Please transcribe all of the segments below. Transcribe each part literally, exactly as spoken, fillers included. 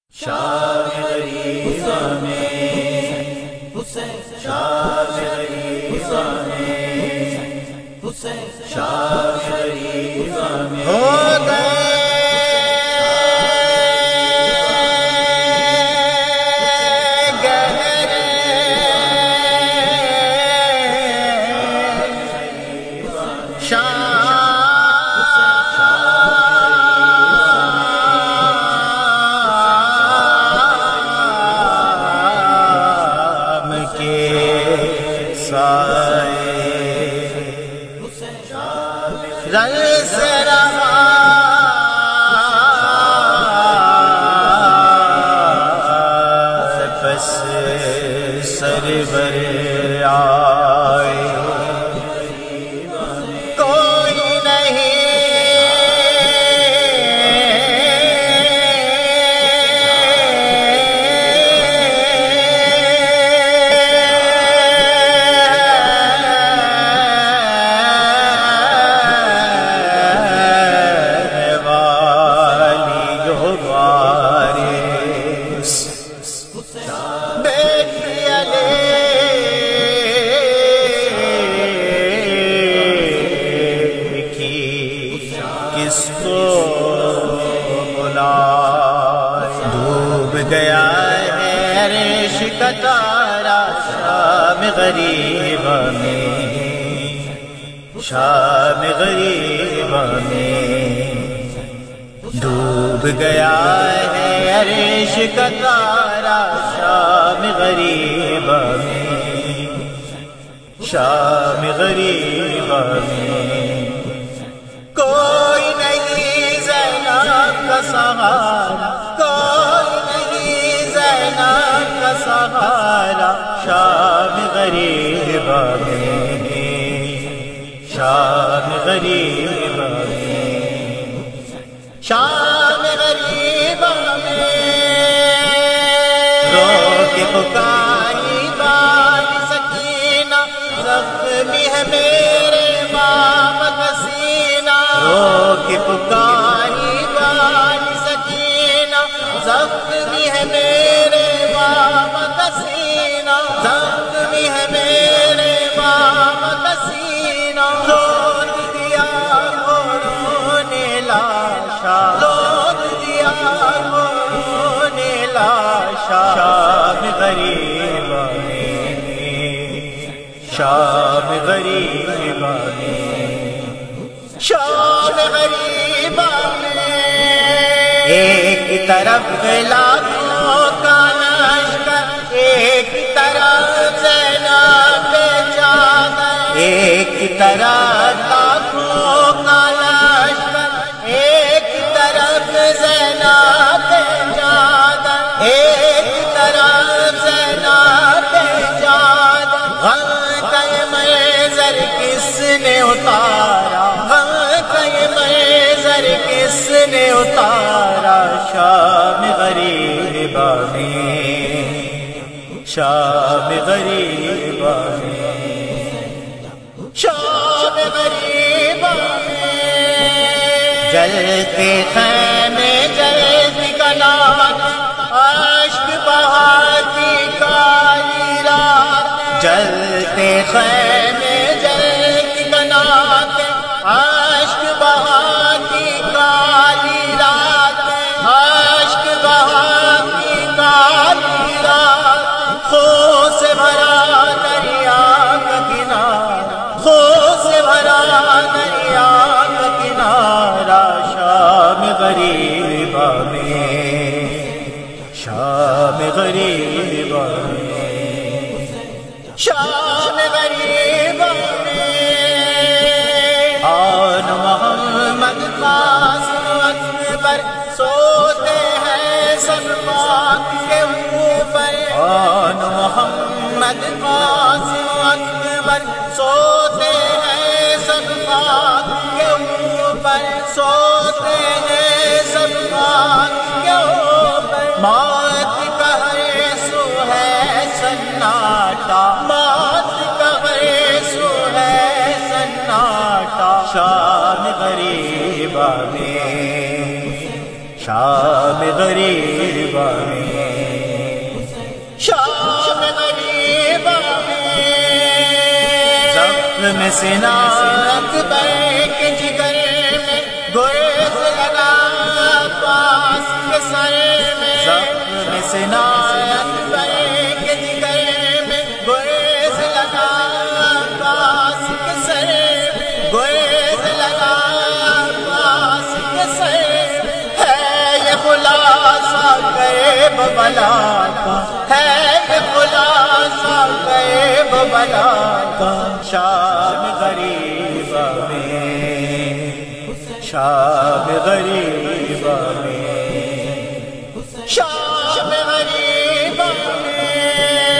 شام غریبہ میں شام غریبہ میں شام غریبہ میں ہو گئے رنگ سے رہا پس سرور آئے کوئی نہیں کس کو بلائے ڈوب گیا ہے عرش کا تارا شام غریبہ میں شام غریبہ میں ڈوب گیا ہے عرش کا تارا شام غریبہ میں شام غریبہ میں کوئی نہیں زینب کا سہارا کوئی نہیں زینب کا سہارا شام غریبہ میں شام غریبہ میں شام غریبہ میں رو کے پکاری بات سکینہ زخمی ہے میرے باب کا سینہ رو کے پکاری بات سکینہ زخمی ہے میرے باب کا سینہ زخمی ہے میرے باب کا سینہ روک دیا رونے لاشا روک دیا رونے لاشا شام غریبہ میں شام غریبہ میں شام غریبہ میں ایک طرف لاکھوں کا لشکر ایک طرف زینب چادر ایک طرف لاکھوں کا لشکر ایک طرف زینب چادر ایک طرف زینب چادر غم کا یہ منظر کس نے اتارا غم کا یہ منظر کس نے اتارا شام غریبہ میں شام غریبہ میں شام غریبہ میں جلتے خیمے جلتی کنات اشک بہاتی کالی رات جلتے خیمے جلتی کنات اشک بہاتی کالی رات اشک بہاتی کالی رات خون سے بھرا دریا کا کنارہ خون سے بھرا دریا کا کنارہ شام غریبہ میں شام غریبہ میں شام غریبہ میں آن محمد قاسم اکبر سوتے ہیں سب پاک کے اوپر آن محمد قاسم اکبر سوتے ہیں سب پاک کے اوپر سوتے ہیں سب پاک کے اوپر موت کا ہر سو ہے سناٹا موت کا ہر سو ہے سناٹا شام غریبہ میں شام غریبہ میں، شام غریبہ میں، زخم سینہ اکبر کے جگر میں گریز لگا پاس کے سر میں، زخم سینہ اکبر کے جگر میں گریز لگا پاس کے سر میں، گریز لگا پاس کے سر ہے یہ خلاصہ غیب بلا کا، ہے یہ خلاصہ غیب بلا کا، شام غریبہ میں، شام غریبہ میں، شام غریبہ میں،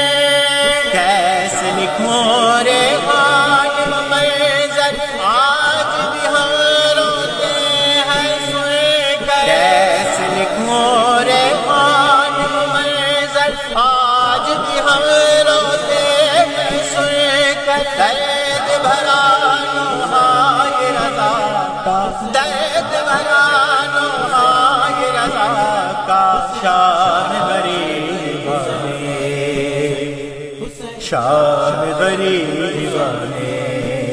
کیسے لکھوں رے غالب منظر آج بھی ہم روتے ہیں سن کر، کیسے لکھوں رے غالب منظر آج بھی ہم روتے ہیں سن کر، درد بھرا نوحہ رضا کا، درد بھرا نوحہ رضا کا، شام غریبہ میں، شام غریبہ میں،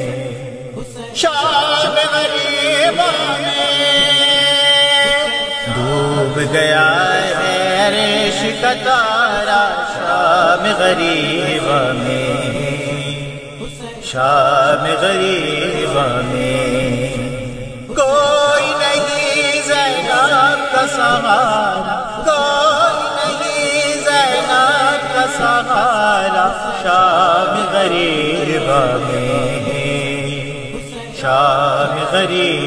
شام غریبہ میں، ڈوب گیا ہے عرش کا تارا شام غریبہ میں، شام غریبہ میں، کوئی نہیں زینب کا سہارا، کوئی نہیں زینب کا سہارا، شام غریبہ میں، شام غریبہ